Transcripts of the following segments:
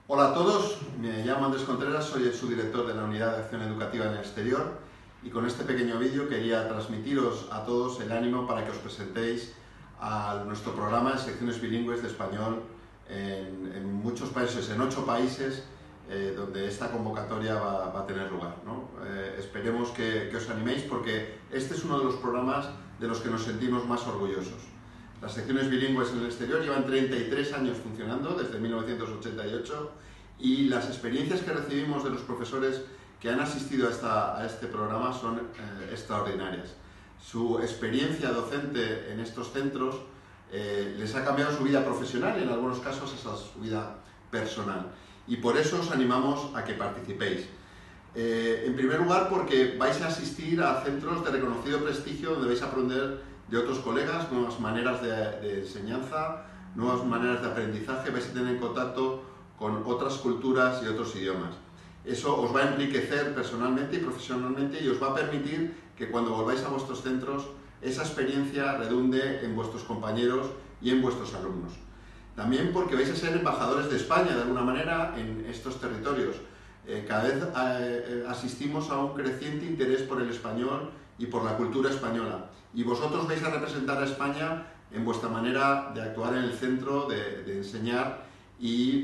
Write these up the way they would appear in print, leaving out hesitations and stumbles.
Hola a todos, me llamo Andrés Contreras, soy el subdirector de la Unidad de Acción Educativa en el Exterior y con este pequeño vídeo quería transmitiros a todos el ánimo para que os presentéis a nuestro programa de secciones bilingües de español en muchos países, en 8 países donde esta convocatoria va a tener lugar, ¿no? Esperemos que os animéis porque este es uno de los programas de los que nos sentimos más orgullosos. Las secciones bilingües en el exterior llevan 33 años funcionando, desde 1988, y las experiencias que recibimos de los profesores que han asistido a este programa son extraordinarias. Su experiencia docente en estos centros les ha cambiado su vida profesional y en algunos casos hasta su vida personal. Y por eso os animamos a que participéis. En primer lugar, porque vais a asistir a centros de reconocido prestigio donde vais a aprender de otros colegas, nuevas maneras de enseñanza, nuevas maneras de aprendizaje, vais a tener en contacto con otras culturas y otros idiomas. Eso os va a enriquecer personalmente y profesionalmente y os va a permitir que cuando volváis a vuestros centros esa experiencia redunde en vuestros compañeros y en vuestros alumnos. También porque vais a ser embajadores de España de alguna manera en estos territorios. Cada vez asistimos a un creciente interés por el español y por la cultura española. Y vosotros vais a representar a España en vuestra manera de actuar en el centro, de enseñar y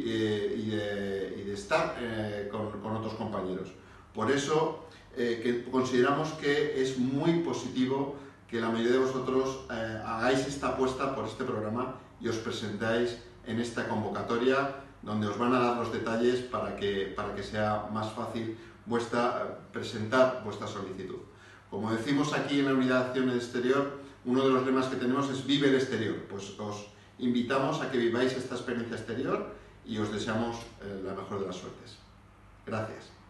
de estar con otros compañeros. Por eso que consideramos que es muy positivo que la mayoría de vosotros hagáis esta apuesta por este programa y os presentáis en esta convocatoria donde os van a dar los detalles para que sea más fácil presentar vuestra solicitud. Como decimos aquí en la Unidad de Acción Exterior, uno de los lemas que tenemos es Vive el Exterior. Pues os invitamos a que viváis esta experiencia exterior y os deseamos la mejor de las suertes. Gracias.